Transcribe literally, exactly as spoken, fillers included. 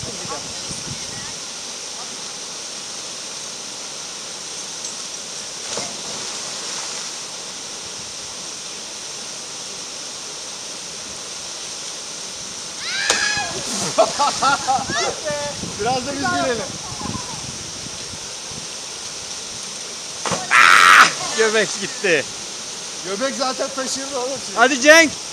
açtım bir de. Biraz da biz gülelim. Göbek gitti. Göbek zaten taşırdı oğlum. Hadi Cenk.